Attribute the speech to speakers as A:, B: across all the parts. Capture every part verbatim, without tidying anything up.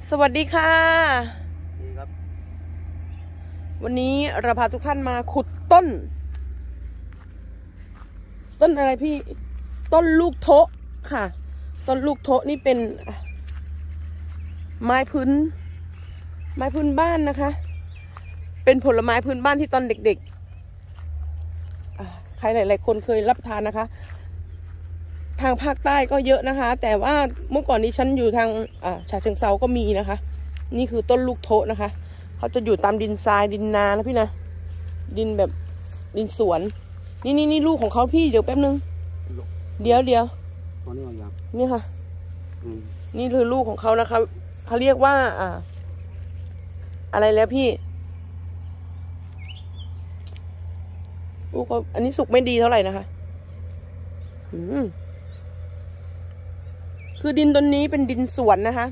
A: สวัสดีค่ะ
B: ดีครับ
A: วันนี้เราพาทุกท่านมาขุดต้น ต้นอะไรพี่ ต้นลูกโทะค่ะ ต้นลูกโทะนี่เป็นไม้พื้น ไม้พื้นบ้านนะคะ เป็นผลไม้พื้นบ้านที่ตอนเด็กๆใครหลายๆคนเคยรับทานนะคะ ทางภาคใต้ก็เยอะนะคะ แต่ว่าเมื่อก่อนนี้ฉันอยู่ทางฉะเชิงเทราก็มีนะคะ นี่คือต้นลูกโทะนะคะเขาจะอยู่ตามดินทรายดินนานะพี่นะดินแบบดินสวนนี่นี่นี่ลูกของเขาพี่เดี๋ยวแป๊บนึงเดี๋ยวเดี๋ยวนี่ค่ะนี่คือลูกของเขานะคะเขาเรียกว่าอ่าอะไรแล้วพี่ลูกเขาอันนี้สุกไม่ดีเท่าไหร่นะคะอืมคือดินต้นนี้เป็นดินสวนนะคะ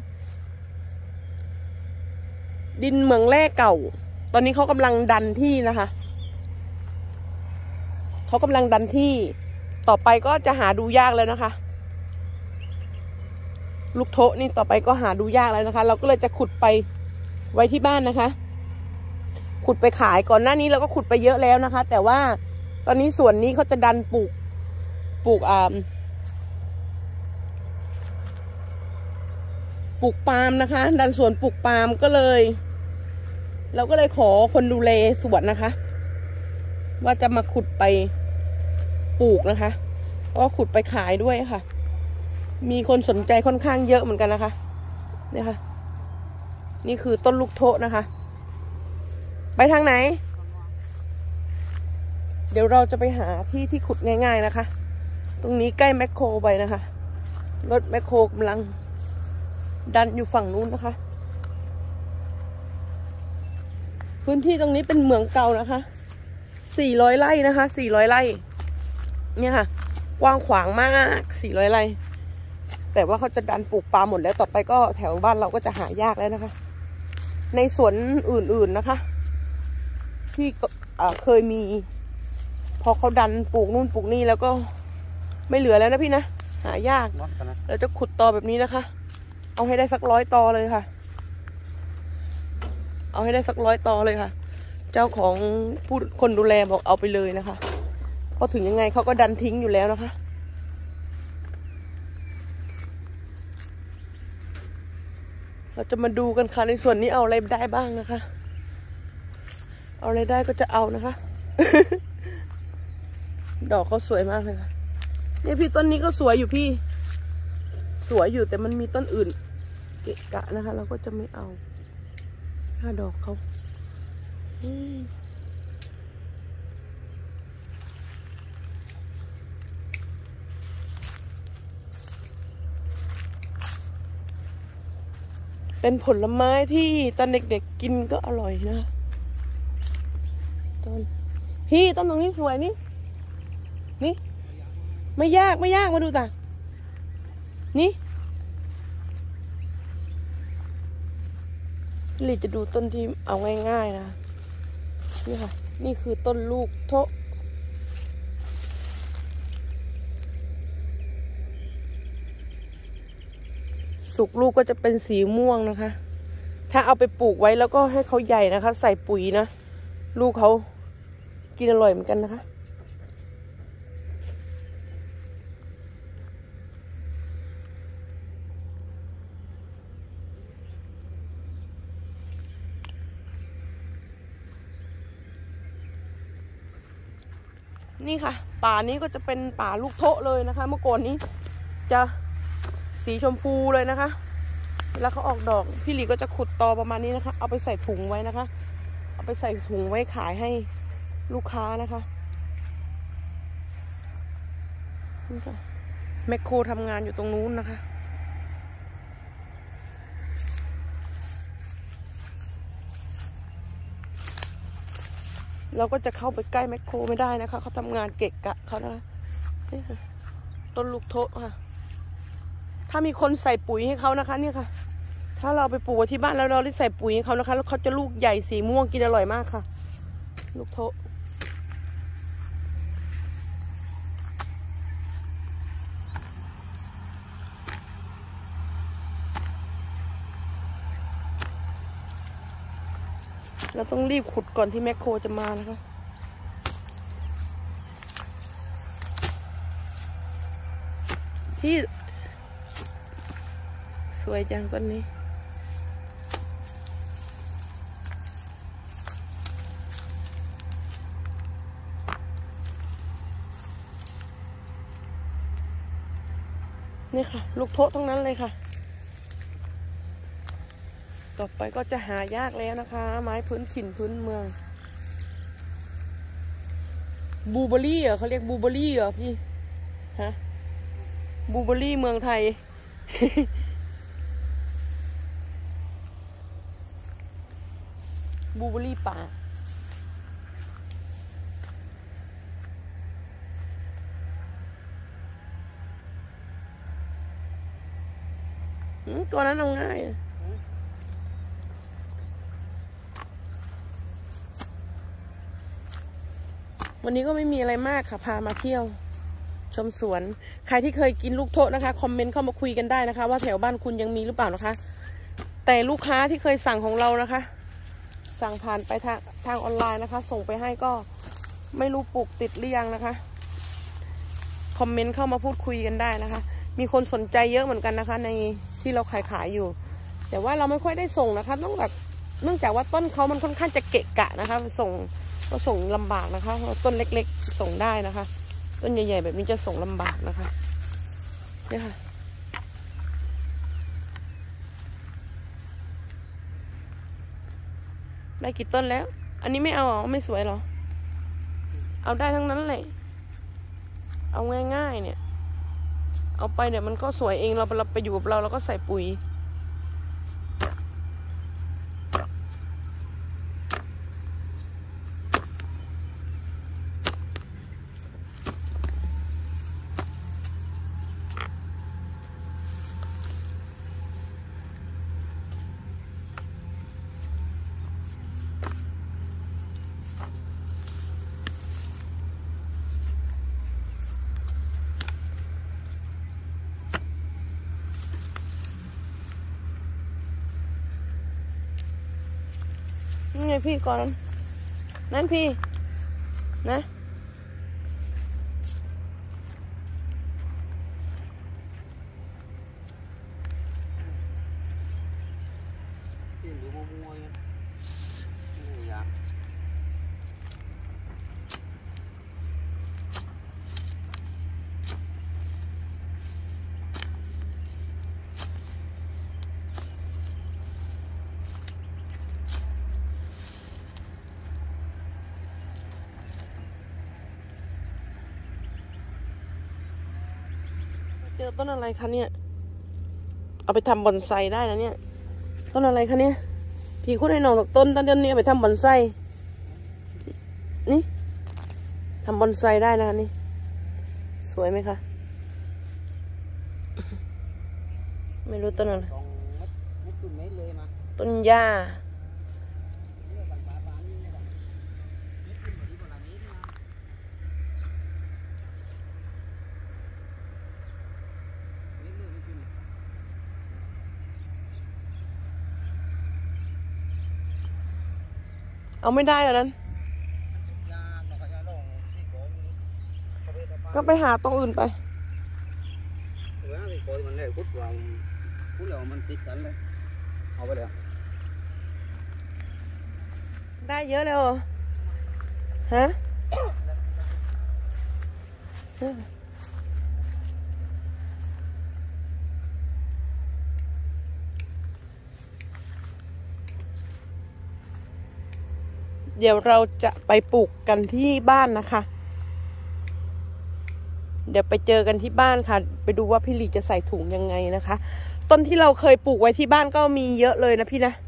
A: ดินเหมืองแร่เก่าตอนนี้เขากำลังดันที่นะคะเขากำลังดันที่ต่อไปก็จะหาดูยากแล้วนะคะลูกโทะนี่ต่อไปก็หาดูยากแล้วนะคะเราก็เลยจะขุดไปไว้ที่บ้านนะคะขุดไปขายก่อนหน้านี้เราก็ขุดไปเยอะแล้วนะคะแต่ว่าตอนนี้ส่วนนี้เขาจะดันปลูกปลูกอ่าปลูกปาล์มนะคะดันสวนปลูกปาล์มก็เลยเราก็เลยขอคนดูแลสวนนะคะว่าจะมาขุดไปปลูกนะคะก็ขุดไปขายด้วยค่ะมีคนสนใจค่อนข้างเยอะเหมือนกันนะคะเนี่ยค่ะนี่คือต้นลูกโทะนะคะไปทางไหนเดี๋ยวเราจะไปหาที่ที่ขุดง่ายๆนะคะตรงนี้ใกล้แมคโครไปนะคะรถแมคโครกำลังดันอยู่ฝั่งนู้นนะคะพื้นที่ตรงนี้เป็นเหมืองเก่านะคะสี่ร้อยไร่นะคะสี่ร้อยไร่เนี่ยค่ะกว้างขวางมากสี่ร้อยไร่แต่ว่าเขาจะดันปลูกปาล์มหมดแล้วต่อไปก็แถวบ้านเราก็จะหายากแล้วนะคะในสวนอื่นๆนะคะที่เคยมีพอเขาดันปลูกนู่นปลูกนี่แล้วก็ไม่เหลือแล้วนะพี่นะหายากเราจะขุดตอแบบนี้นะคะเอาให้ได้สักร้อยตอเลยค่ะเอาให้ได้สักร้อยตอเลยค่ะเจ้าของผู้คนดูแลบอกเอาไปเลยนะคะเพราะถึงยังไงเขาก็ดันทิ้งอยู่แล้วนะคะเราจะมาดูกันค่ะในส่วนนี้เอาอะไรได้บ้างนะคะเอาอะไรได้ก็จะเอานะคะ ดอกเขาสวยมากเลยค่ะเนี่ยพี่ต้นนี้ก็สวยอยู่พี่สวยอยู่แต่มันมีต้นอื่นเกะกะนะคะเราก็จะไม่เอาถ้าดอกเขาเป็นผลไม้ที่ตอนเด็กๆกินก็อร่อยนะต้นพี่ต้นตรงนี้สวยนี่นี่ไม่ยากไม่ยากมาดูตานี่ลิจะดูต้นที่เอาง่ายๆนะนี่ค่ะนี่คือต้นลูกโทะสุกลูกก็จะเป็นสีม่วงนะคะถ้าเอาไปปลูกไว้แล้วก็ให้เขาใหญ่นะคะใส่ปุ๋ยนะลูกเขากินอร่อยเหมือนกันนะคะนี่ค่ะป่านี้ก็จะเป็นป่าลูกโทะเลยนะคะเมื่อก่อนนี้จะสีชมพูเลยนะคะเวลาเขาออกดอกพี่หลีก็จะขุดตอประมาณนี้นะคะเอาไปใส่ถุงไว้นะคะเอาไปใส่ถุงไว้ขายให้ลูกค้านะคะนี่ค่ะแมคโครทำงานอยู่ตรงนู้นนะคะเราก็จะเข้าไปใกล้แมคโครไม่ได้นะคะเขาทำงานเกะกะเขานะคะต้นลูกโทะค่ะถ้ามีคนใส่ปุ๋ยให้เขานะคะเนี่ยค่ะถ้าเราไปปลูกที่บ้านแล้วเราได้ใส่ปุ๋ยให้เขานะคะแล้วเขาจะลูกใหญ่สีม่วงกินอร่อยมากค่ะลูกโทะเราต้องรีบขุดก่อนที่แมคโครจะมานะคะที่สวยจังต้นนี้นี่ค่ะลูกโทะทั้งนั้นเลยค่ะต่อไปก็จะหายากแล้วนะคะไม้พื้นถิ่นพื้นเมืองบูเบอรี่เหรอเขาเรียกบูเบอรี่เหรอพี่ฮะบูเบอรี่เมืองไทย บูเบอรี่ป่าตัวนั้นเอาง่ายวันนี้ก็ไม่มีอะไรมากค่ะพามาเที่ยวชมสวนใครที่เคยกินลูกโทะนะคะคอมเมนต์เข้ามาคุยกันได้นะคะว่าแถวบ้านคุณยังมีหรือเปล่านะคะแต่ลูกค้าที่เคยสั่งของเรานะคะสั่งผ่านไปทางทางออนไลน์นะคะส่งไปให้ก็ไม่รู้ปลูกติดหรือยังนะคะคอมเมนต์เข้ามาพูดคุยกันได้นะคะมีคนสนใจเยอะเหมือนกันนะคะในที่เราขายขายอยู่แต่ว่าเราไม่ค่อยได้ส่งนะคะต้องแบบเนื่องจากว่าต้นเขามันค่อนข้างจะเกะกะนะคะส่งก็ส่งลำบากนะคะต้นเล็กๆส่งได้นะคะต้นใหญ่ๆแบบนี้จะส่งลำบากนะคะนี่ค่ะได้กี่ต้นแล้วอันนี้ไม่เอาหรอไม่สวยหรอเอาได้ทั้งนั้นเลยเอาง่ายๆเนี่ยเอาไปเนี่ยมันก็สวยเองเราเราไปอยู่กับเราเราก็ใส่ปุ๋ยนี่ไงพี่ก่อนนั่นพี่นะเจอต้นอะไรคะเนี่ยเอาไปทำบอนไซได้นะเนี่ยต้นอะไรคะเนี่ยพี่คุณให้น้องต้นต้นนี้ไปทำบอนไซนี่ทำบอนไซได้นะคะนี่สวยไหมคะไม่รู้ต้นอะไรต้นหญ้าเอาไม่ได้แล้วนั้นก็ไปหาตรงอื่นไปได้เยอะแล้วฮะเดี๋ยวเราจะไปปลูกกันที่บ้านนะคะเดี๋ยวไปเจอกันที่บ้านค่ะไปดูว่าพี่หลีจะใส่ถุงยังไงนะคะต้นที่เราเคยปลูกไว้ที่บ้านก็มีเยอะเลยนะพี่นะ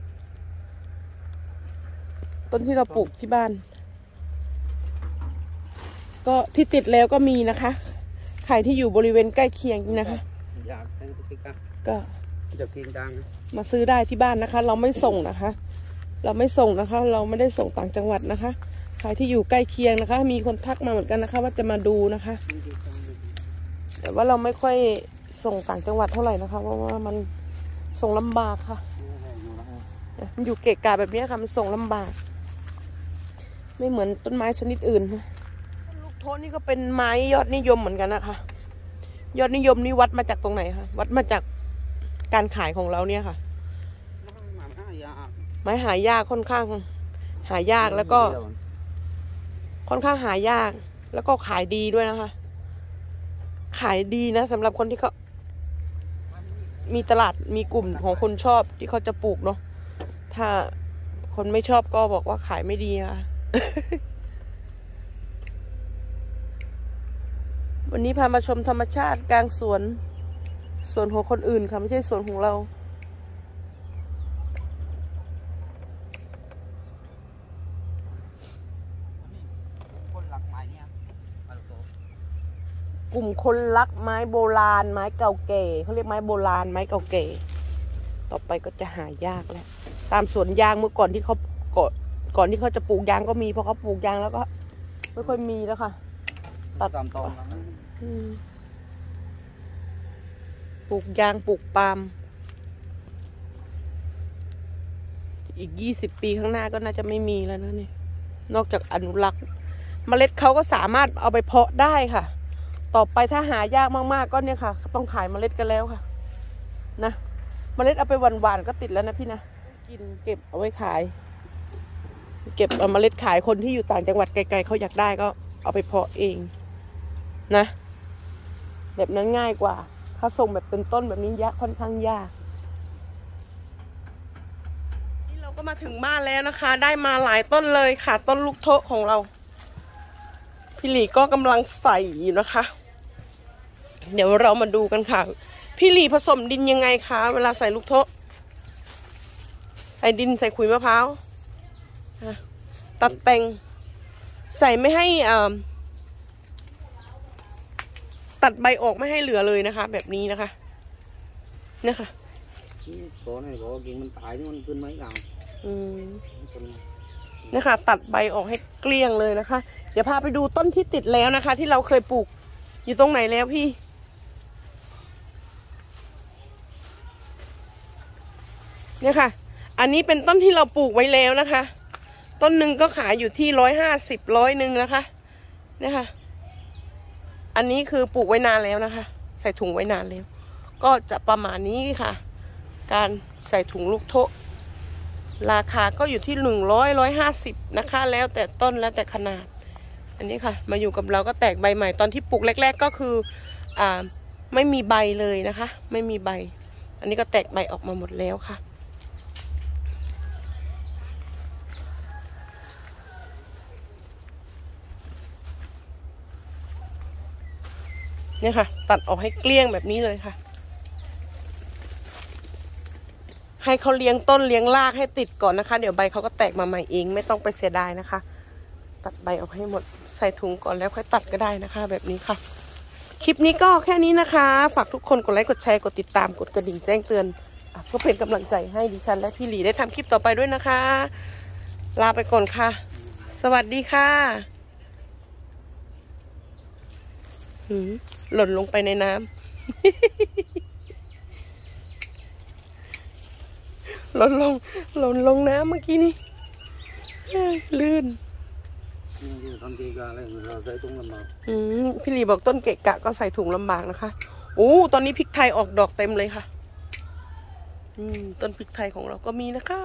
A: ต้นที่เราปลูกที่บ้านก็ที่ติดแล้วก็มีนะคะใครที่อยู่บริเวณใกล้เคียงนะคะก็มาซื้อได้ที่บ้านนะคะเราไม่ส่งนะคะเราไม่ส่งนะคะเราไม่ได้ส่งต่างจังหวัดนะคะใครที่อยู่ใกล้เคียงนะคะมีคนทักมาเหมือนกันนะคะว่าจะมาดูนะคะแต่ว่าเราไม่ค่อยส่งต่างจังหวัดเท่าไหร่นะคะเพราะว่ามันส่งลำบากค่ะมันอยู่เกะกะแบบนี้ค่ะมันส่งลำบากไม่เหมือนต้นไม้ชนิดอื่นลูกโทนี่ก็เป็นไม้ยอดนิยมเหมือนกันนะคะยอดนิยมนี่วัดมาจากตรงไหนคะวัดมาจากการขายของเราเนี่ยค่ะไม้หายากค่อนข้างหายากแล้วก็ค่อนข้างหายากแล้วก็ขายดีด้วยนะคะขายดีนะสำหรับคนที่เขามีตลาดมีกลุ่มของคนชอบที่เขาจะปลูกเนาะถ้าคนไม่ชอบก็บอกว่าขายไม่ดีค่ะ วันนี้พามาชมธรรมชาติกลางสวนสวนของคนอื่นค่ะไม่ใช่สวนของเรากลุ่มคนรักไม้โบราณไม้เก่าแก่เขาเรียกไม้โบราณไม้เก่าแก่ต่อไปก็จะหายากแล้วตามสวนยางเมื่อก่อนที่เขาก่อนก่อนที่เขาจะปลูกยางก็มีพอเขาปลูกยางแล้วก็ไม่ค่อยมีแล้วค่ะตัดตามตอนปลูกยางปลูกปาล์มอีกยี่สิบปีข้างหน้าก็น่าจะไม่มีแล้วนะนี่นอกจากอนุรักษ์เมล็ดเขาก็สามารถเอาไปเพาะได้ค่ะต่อไปถ้าหายากมากๆก็เนี่ยค่ะต้องขายเมล็ดกันแล้วค่ะนะเมล็ดเอาไปหวานๆก็ติดแล้วนะพี่นะกินเก็บเอาไว้ขายเก็บเอาเมล็ดขายคนที่อยู่ต่างจังหวัดไกลๆเขาอยากได้ก็เอาไปเพาะเองนะแบบนั้นง่ายกว่าถ้าส่งแบบเป็นต้นแบบนี้ยากค่อนข้างยากนี่เราก็มาถึงบ้านแล้วนะคะได้มาหลายต้นเลยค่ะต้นลูกโทของเราพี่หลีก็กำลังใส่อยู่นะคะเดี๋ยวเรามาดูกันค่ะพี่หลีผสมดินยังไงคะเวลาใส่ลูกโทใส่ดินใส่ขุยมะพร้าวตัดแต่งใส่ไม่ให้อ่าตัดใบออกไม่ให้เหลือเลยนะคะแบบนี้นะคะเนี่ยค่ะ
B: ตัวนี้ก็กิ่งมันตายนี่มันขึ้นไหมเราอืม
A: นี่ค่ะตัดใบออกให้เกลี้ยงเลยนะคะเดี๋ยวพาไปดูต้นที่ติดแล้วนะคะที่เราเคยปลูกอยู่ตรงไหนแล้วพี่เนี่ยค่ะอันนี้เป็นต้นที่เราปลูกไว้แล้วนะคะต้นหนึ่งก็ขายอยู่ที่ร้อยห้าสิบร้อยหนึ่งนะคะเนี่ยค่ะอันนี้คือปลูกไว้นานแล้วนะคะใส่ถุงไว้นานแล้วก็จะประมาณนี้ค่ะการใส่ถุงลูกโทราคาก็อยู่ที่หนึ่งร้อยร้อยห้าสิบนะคะแล้วแต่ต้นแล้วแต่ขนาดอันนี้ค่ะมาอยู่กับเราก็แตกใบใหม่ตอนที่ปลูกแรกๆก็คืออ่าไม่มีใบเลยนะคะไม่มีใบอันนี้ก็แตกใบออกมาหมดแล้วค่ะเนี่ยค่ะตัดออกให้เกลี้ยงแบบนี้เลยค่ะให้เขาเลี้ยงต้นเลี้ยงรากให้ติดก่อนนะคะเดี๋ยวใบเขาก็แตกมาใหม่เองไม่ต้องไปเสียดายนะคะตัดใบออกให้หมดใส่ถุงก่อนแล้วค่อยตัดก็ได้นะคะแบบนี้ค่ะคลิปนี้ก็แค่นี้นะคะฝากทุกคนกดไลค์กดแชร์กดติดตามกดกระดิ่งแจ้งเตือนเพื่อเป็นกำลังใจให้ดิฉันและพี่หลีได้ทำคลิปต่อไปด้วยนะคะลาไปก่อนค่ะสวัสดีค่ะหล่นลงไปในน้ำ หล่นลงหล่นลงน้ำเมื่อกี้นี่ลื่นอืมพี่หลีบอกต้นเกะกะก็ใส่ถุงลำบากนะคะโอ้ตอนนี้พริกไทยออกดอกเต็มเลยค่ะอืมต้นพริกไทยของเราก็มีนะคะ